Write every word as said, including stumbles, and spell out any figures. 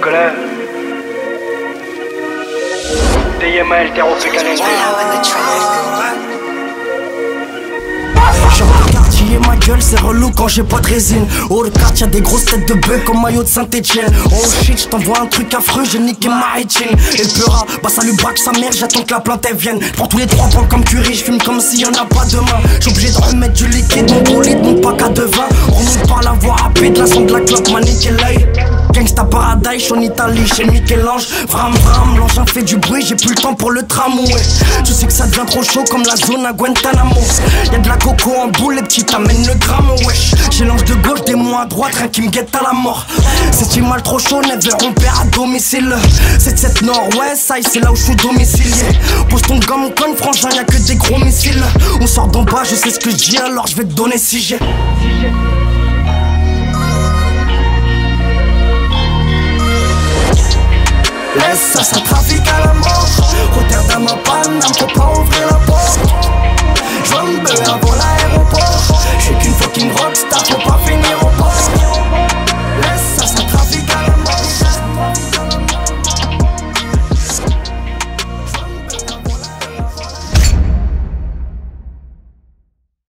connais. D M L, Terreau Pécan N B. Genre le quartier, ma gueule c'est relou quand j'ai pas de résine. Oh le quartier y'a des grosses têtes de bœuf comme maillot de Saint-Etienne. Oh shit, j't'envoie un truc affreux, j'ai niqué ma rétine. Et le peura, bah ça lui braque sa mère, j'attends que la plante elle vienne. J'prends tous les trois points comme Curie, j'fume comme s'il y en a pas demain. J'suis obligé de remettre du liquide, mon bolide, mon pack à de vin. On remonte par la voie rapide, la sonde de la clope m'a niqué l'œil. Gangsta Paradise, en Italie, chez Michel-Ange. Vram vram, l'engin fait du bruit, j'ai plus le temps pour le tramway. Tu sais que ça devient trop chaud comme la zone à Guantanamo. Y'a de la coco en boule, les petits t'amènent le gramme, wesh. J'ai l'ange de gauche, des mots à droite, rien qui me guette à la mort. C'est mal trop chaud, never on perd à domicile. sept sept nord, ouais, ça c'est là où je suis domicilié. Pose ton gomme con, frangin, y'a que des gros missiles. On sort d'en bas, je sais ce que je dis, alors je vais te donner si j'ai. Laisse ça, ça trafique à la mort. Rotterdam à Paname, faut pas ouvrir la porte. J'vois me beuh avant l'aéroport. J'suis qu'une fucking rockstar, faut pas